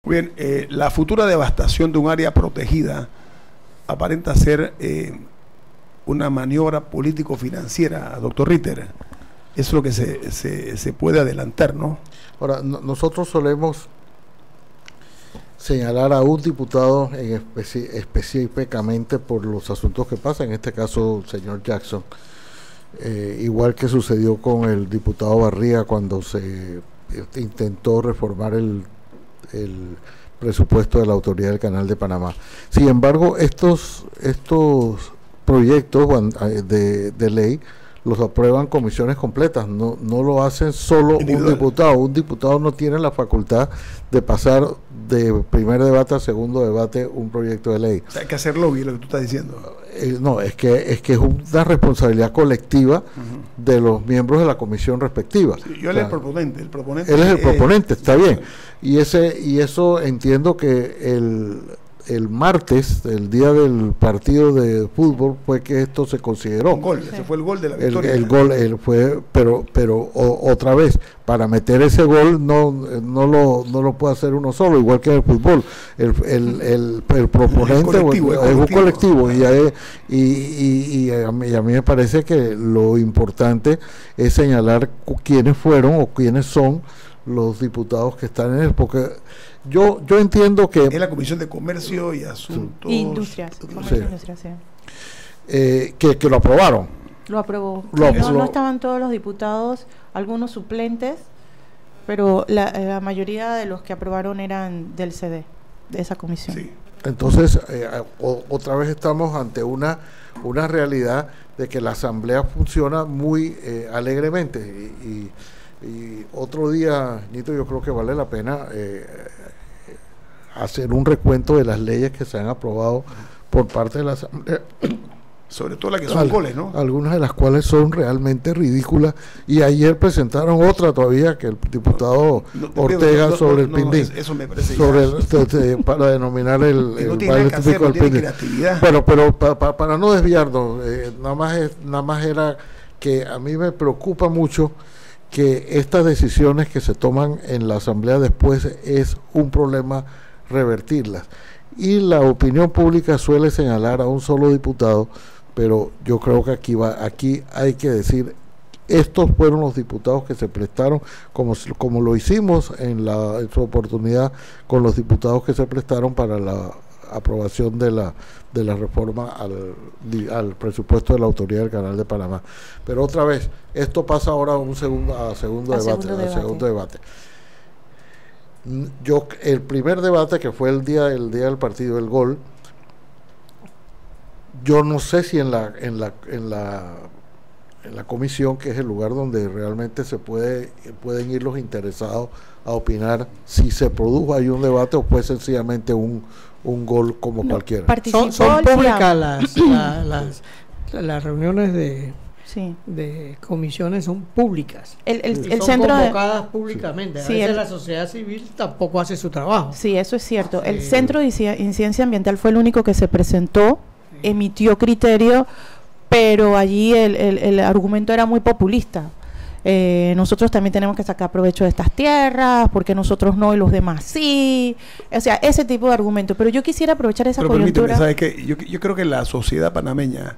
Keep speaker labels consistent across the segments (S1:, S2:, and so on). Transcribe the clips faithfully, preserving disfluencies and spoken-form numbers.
S1: Bien, eh, la futura devastación de un área protegida aparenta ser eh, una maniobra político-financiera, doctor Ritter. Eso es lo que se, se, se puede adelantar, ¿no?
S2: Ahora, no, nosotros solemos señalar a un diputado en especi específicamente por los asuntos que pasan, en este caso el señor Jackson, eh, igual que sucedió con el diputado Barría cuando se intentó reformar el, el presupuesto de la Autoridad del Canal de Panamá. Sin embargo, estos, estos proyectos de, de ley los aprueban comisiones completas, no, no lo hacen solo un diputado. Un diputado no tiene la facultad de pasar de primer debate a segundo debate un proyecto de ley.
S1: O sea, hay que hacer lobby, lo que tú estás diciendo.
S2: Eh, no, es que es que es una responsabilidad colectiva uh-huh. de los miembros de la comisión respectiva.
S1: Sí, yo él o sea, es el proponente, el proponente.
S2: Él es el proponente, está bien. Y ese y eso entiendo que el el martes, el día del partido de fútbol, fue que esto se consideró.
S1: Un gol, sí. Ese fue el gol de la victoria.
S2: El, el gol el fue, pero pero o, otra vez, para meter ese gol no no lo no lo puede hacer uno solo, igual que en el fútbol. El el, el, el proponente es, colectivo, es un colectivo y, hay, y, y, y, a mí, y a mí me parece que lo importante es señalar quiénes fueron o quiénes son los diputados que están en él, porque yo yo entiendo que
S1: es la Comisión de Comercio y Asuntos
S3: y Industria, Comercio
S2: sí.
S3: e Industria, sí.
S2: Eh, que, que lo aprobaron.
S3: Lo aprobó.
S2: Lo,
S3: no,
S2: lo,
S3: no estaban todos los diputados, algunos suplentes, pero la, la mayoría de los que aprobaron eran del C D, de esa comisión.
S2: Sí. Entonces, eh, o, otra vez estamos ante una una realidad de que la Asamblea funciona muy eh, alegremente y, y Y otro día, Nito, yo creo que vale la pena eh, hacer un recuento de las leyes que se han aprobado por parte de la Asamblea.
S1: Sobre todo las que son Al, goles, ¿no?
S2: Algunas de las cuales son realmente ridículas. Y ayer presentaron otra todavía que el diputado no, no, Ortega no, no, sobre no, el no, Pindín.
S1: No, eso me parece
S2: sobre el, te, te, para denominar el, el
S1: no baile típico del Pindín.
S2: Bueno, pero pa, pa, para no desviarnos, eh, nada más es, nada más era que a mí me preocupa mucho que estas decisiones que se toman en la Asamblea después es un problema revertirlas. Y la opinión pública suele señalar a un solo diputado, pero yo creo que aquí va, aquí hay que decir, estos fueron los diputados que se prestaron, como, como lo hicimos en, la, en su oportunidad con los diputados que se prestaron para la aprobación de la de la reforma al, al presupuesto de la Autoridad del Canal de Panamá. Pero otra vez, esto pasa ahora a un segundo a segundo a debate, segundo debate. A segundo debate. Yo el primer debate, que fue el día el día del partido del gol, yo no sé si en la en la en la en la comisión, que es el lugar donde realmente se puede pueden ir los interesados a opinar si se produjo ahí un debate o fue sencillamente un un gol como no, cualquiera.
S4: Son, son públicas las, la, las las reuniones de sí. de comisiones, son públicas.
S3: El, el,
S4: el
S3: el
S4: son
S3: centro
S4: convocadas
S3: de,
S4: públicamente.
S3: Sí,
S4: a veces
S3: el,
S4: la sociedad civil tampoco hace su trabajo.
S3: Sí, eso es cierto. El eh, Centro de Incidencia Ambiental fue el único que se presentó, sí. emitió criterio, pero allí el, el, el argumento era muy populista. Eh, nosotros también tenemos que sacar provecho de estas tierras, porque nosotros no y los demás sí, o sea, ese tipo de argumento. Pero yo quisiera aprovechar esa
S1: pero
S3: coyuntura.
S1: ¿Sabes qué? Yo, yo creo que la sociedad panameña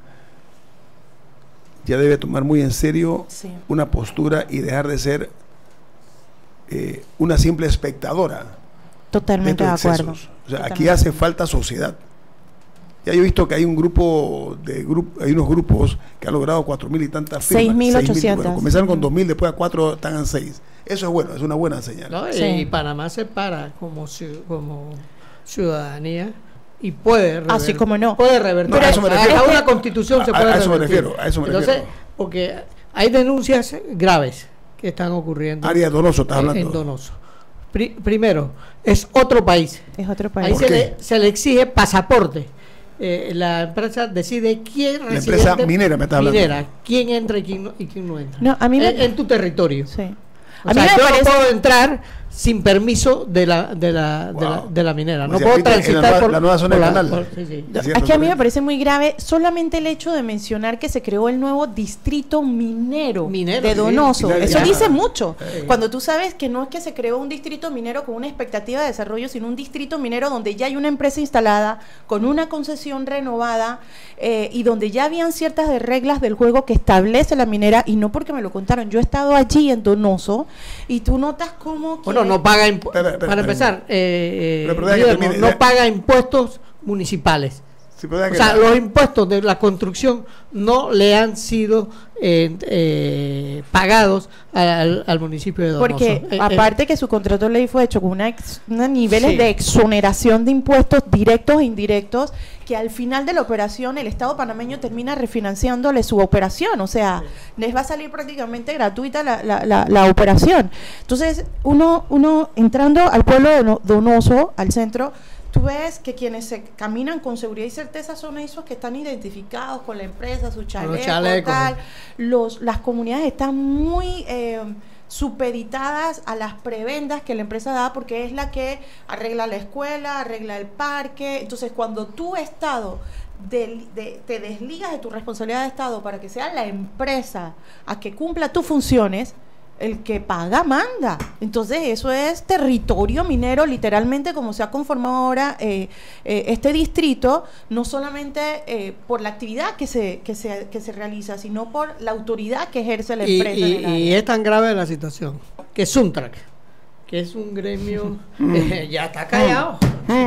S1: ya debe tomar muy en serio sí. una postura y dejar de ser eh, una simple espectadora.
S3: Totalmente de, de acuerdo.
S1: O sea,
S3: Totalmente.
S1: Aquí hace falta sociedad. Ya yo he visto que hay un grupo de grupo, hay unos grupos que han logrado cuatro mil y tantas firmas.
S3: seis mil ochocientos.
S1: Bueno, comenzaron con dos mil, después a cuatro están en seis. Eso es bueno, es una buena señal.
S4: No,
S3: sí.
S4: Y Panamá se para como, como ciudadanía y puede revertir.
S3: Así como no.
S4: Puede revertir.
S1: No, a eso me refiero.
S4: A una constitución se puede
S1: a, a eso
S4: revertir.
S1: me refiero, a eso me
S4: Entonces,
S1: refiero.
S4: porque hay denuncias graves que están ocurriendo.
S1: Área Donoso, estás hablando.
S4: En Donoso. Pri, primero, es otro país.
S3: Es otro país.
S4: Ahí se le, se le exige pasaporte. Eh, la empresa decide quién
S1: la empresa minera me está hablando
S4: minera, quién entra y quién no, y quién no entra
S3: no, a mí me,
S4: en, en tu territorio.
S3: Sí.
S4: O
S3: a
S4: sea,
S3: mí me
S4: yo
S3: parece...
S4: no puedo entrar sin permiso de la de la, wow. de, la de la minera. No
S1: o sea,
S4: puedo transitar
S1: la,
S4: por
S1: la nueva zona
S4: por
S1: del
S4: la,
S1: canal.
S4: Por, sí, sí.
S3: Es que a mí me parece muy grave solamente el hecho de mencionar que se creó el nuevo distrito minero, minero de Donoso. Sí, eso ya. dice mucho. Sí. Cuando tú sabes que no es que se creó un distrito minero con una expectativa de desarrollo, sino un distrito minero donde ya hay una empresa instalada, con una concesión renovada, eh, y donde ya habían ciertas de reglas del juego que establece la minera, y no porque me lo contaron. Yo he estado allí en Donoso y tú notas cómo...
S4: Bueno, no paga impuestos. Para empezar, eh, eh, no, no paga impuestos municipales. Sí, o sea, la... los impuestos de la construcción no le han sido eh, eh, pagados al, al municipio de Donoso.
S3: Porque
S4: eh,
S3: aparte eh, que su contrato de ley fue hecho con una ex, unos niveles sí. de exoneración de impuestos directos e indirectos, que al final de la operación el Estado panameño termina refinanciándole su operación, o sea, sí. les va a salir prácticamente gratuita la, la, la, la operación. Entonces, uno, uno entrando al pueblo de Donoso, al centro, tú ves que quienes se caminan con seguridad y certeza son esos que están identificados con la empresa, su chaleco, chalecos, tal. Los, las comunidades están muy eh, supeditadas a las prebendas que la empresa da, porque es la que arregla la escuela, arregla el parque. Entonces, cuando tú, Estado, de, de, te desligas de tu responsabilidad de Estado para que sea la empresa a que cumpla tus funciones, el que paga manda. Entonces eso es territorio minero, literalmente, como se ha conformado ahora eh, eh, este distrito, no solamente eh, por la actividad que se, que, se, que se realiza, sino por la autoridad que ejerce la empresa.
S4: Y, y, y es tan grave la situación que Suntrack, que es un gremio, eh, ya está callado,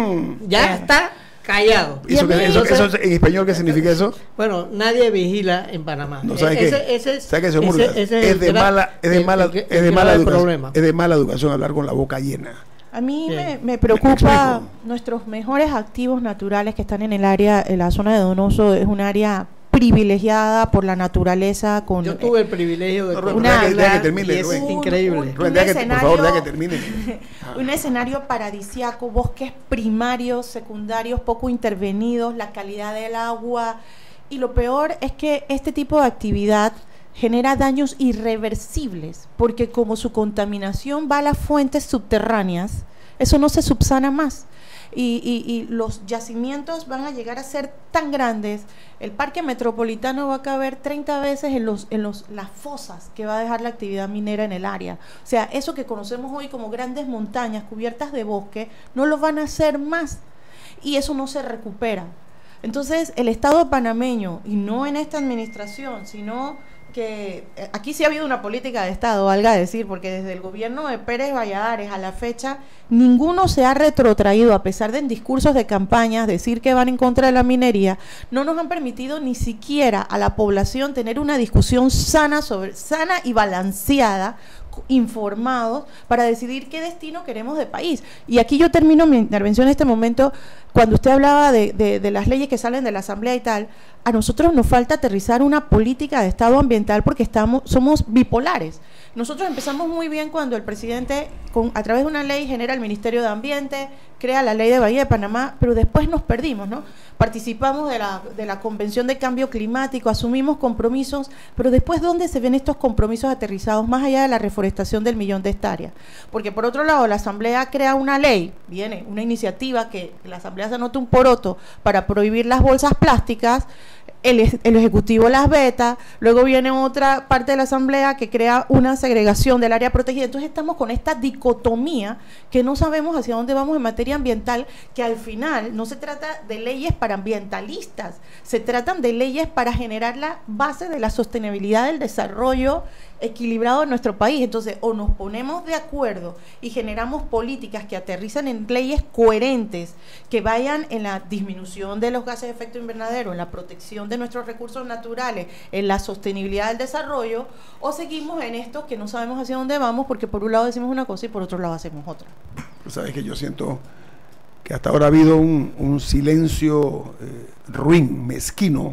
S4: ya está callado.
S1: ¿Eso, que, eso, eso, ¿En español qué significa eso?
S4: Bueno, nadie vigila en Panamá.
S1: No sabe
S4: ese,
S1: qué.
S4: Ese,
S1: ¿Sabe qué, señor ese, ese es de mala, es de mala, es de mala educación. Es de mala educación hablar con la boca llena.
S3: A mí me, me preocupa nuestros mejores activos naturales que están en el área, en la zona de Donoso. Es un área privilegiada por la naturaleza. Con
S4: Yo tuve el privilegio de
S1: no, una, que, que termine,
S4: y es
S1: Rubén.
S4: increíble.
S3: Un, un,
S1: Rubén,
S3: un
S1: que,
S3: escenario,
S1: por favor, deja que termine.
S3: Un escenario paradisíaco, bosques primarios, secundarios, poco intervenidos, la calidad del agua. Y lo peor es que este tipo de actividad genera daños irreversibles, porque como su contaminación va a las fuentes subterráneas, eso no se subsana más. Y, y, y los yacimientos van a llegar a ser tan grandes, el parque metropolitano va a caber treinta veces en los en los las fosas que va a dejar la actividad minera en el área. O sea, eso que conocemos hoy como grandes montañas cubiertas de bosque, no lo van a hacer más, y eso no se recupera. Entonces, el Estado panameño, y no en esta administración, sino que aquí sí ha habido una política de Estado, valga decir, porque desde el gobierno de Pérez Valladares a la fecha, ninguno se ha retrotraído, a pesar de en discursos de campañas decir que van en contra de la minería. No nos han permitido ni siquiera a la población tener una discusión sana, sobre, sana y balanceada, informados, para decidir qué destino queremos de país. Y aquí yo termino mi intervención en este momento. Cuando usted hablaba de, de, de las leyes que salen de la Asamblea y tal, a nosotros nos falta aterrizar una política de Estado ambiental, porque estamos somos bipolares. Nosotros empezamos muy bien cuando el presidente, con, a través de una ley, genera el Ministerio de Ambiente, crea la ley de Bahía de Panamá, pero después nos perdimos, ¿no? Participamos de la, de la Convención de Cambio Climático, asumimos compromisos, pero después, ¿dónde se ven estos compromisos aterrizados más allá de la reforestación del millón de hectáreas? Porque por otro lado, la Asamblea crea una ley, viene una iniciativa que la Asamblea se anota un poroto para prohibir las bolsas plásticas, El, el Ejecutivo las veta, luego viene otra parte de la Asamblea que crea una segregación del área protegida. Entonces estamos con esta dicotomía que no sabemos hacia dónde vamos en materia ambiental, que al final no se trata de leyes para ambientalistas, se tratan de leyes para generar la base de la sostenibilidad del desarrollo equilibrado en nuestro país. Entonces, o nos ponemos de acuerdo y generamos políticas que aterrizan en leyes coherentes, que vayan en la disminución de los gases de efecto invernadero, en la protección de nuestros recursos naturales, en la sostenibilidad del desarrollo, o seguimos en esto que no sabemos hacia dónde vamos, porque por un lado decimos una cosa y por otro lado hacemos otra.
S1: Tú sabes que yo siento que hasta ahora ha habido un, un silencio eh, ruin, mezquino,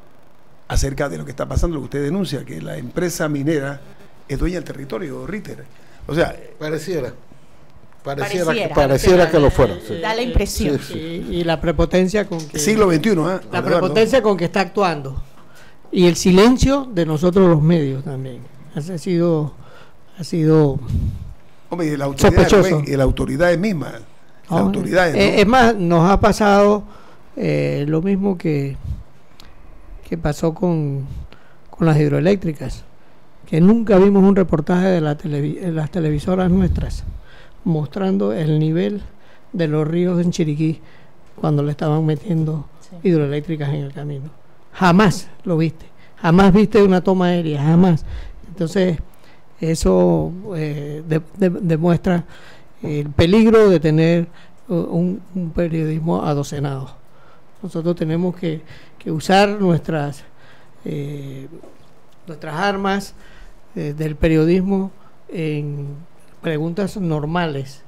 S1: acerca de lo que está pasando, lo que usted denuncia, que la empresa minera es dueña del territorio, Ritter. O sea,
S2: pareciera. Pareciera,
S3: pareciera,
S2: que, pareciera que lo fuera. Sí.
S3: Da la impresión.
S4: Sí, sí. Y la prepotencia con que...
S1: Siglo veintiuno, ¿eh?
S4: La prepotencia con que está actuando. Y el silencio de nosotros los medios también. Ha sido... Ha sido
S1: Hombre, y la autoridad, y la autoridad es misma. La
S4: oh,
S1: autoridad,
S4: eh, ¿no? Es más, nos ha pasado eh, lo mismo que, que pasó con, con las hidroeléctricas, que nunca vimos un reportaje de la televi de las televisoras nuestras mostrando el nivel de los ríos en Chiriquí cuando le estaban metiendo sí. hidroeléctricas en el camino. Jamás lo viste, jamás viste una toma aérea, jamás. Entonces, eso eh, de, de, demuestra el peligro de tener un, un periodismo adocenado. Nosotros tenemos que, que usar nuestras eh, nuestras armas eh, del periodismo en preguntas normales.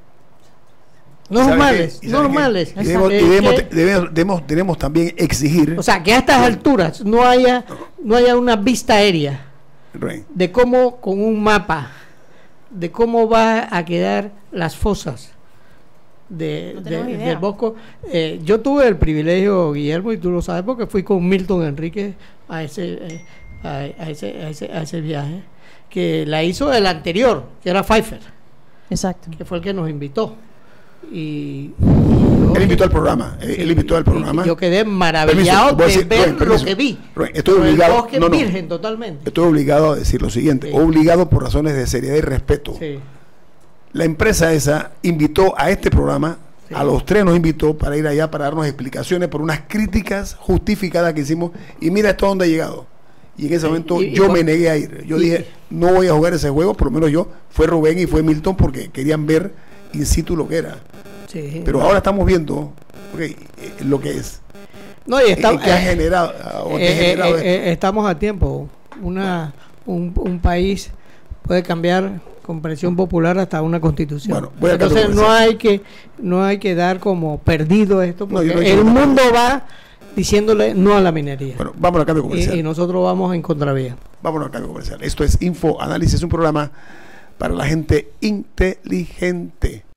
S4: Normales,
S1: ¿Y
S4: normales.
S1: Y debemos, y debemos, debemos, debemos, debemos también exigir.
S4: O sea, que a estas alturas no haya, no haya una vista aérea de cómo, con un mapa, de cómo va a quedar las fosas de, no de, del Bosco. Eh, yo tuve el privilegio, Guillermo, y tú lo sabes porque fui con Milton Enrique a ese, eh, a, a, ese, a, ese, a ese viaje, que la hizo el anterior, que era Pfeiffer.
S3: Exacto.
S4: Que fue el que nos invitó. Y, y
S1: yo, él invitó al programa, sí, él invitó al programa.
S4: Yo quedé maravillado permiso, de ver Rubén, lo que vi.
S1: Rubén, estoy obligado,
S4: el bosque
S1: no, no,
S4: virgen totalmente.
S1: Estoy obligado a decir lo siguiente, sí. obligado por razones de seriedad y respeto. Sí. La empresa esa invitó a este programa, sí. a los tres nos invitó para ir allá para darnos explicaciones por unas críticas justificadas que hicimos y mira esto a dónde ha llegado. Y en ese sí. momento y, yo y, me negué a ir. Yo y, dije, no voy a jugar ese juego, por lo menos yo, fue Rubén y fue Milton porque querían ver in situ lo que era. Sí. Pero ahora estamos viendo okay, eh, lo que es.
S4: No, y está,
S1: eh, que ha generado,
S4: eh, que eh, generado eh, eh, estamos a tiempo. Una un, un país puede cambiar con presión popular hasta una constitución. Bueno, voy a Entonces no hay que no hay que dar como perdido esto porque no, no el mundo va diciéndole no a la minería.
S1: Bueno, vamos al cambio comercial.
S4: Y, y nosotros vamos en contravía.
S1: Vámonos al cambio comercial. Esto es Info Análisis, un programa para la gente inteligente.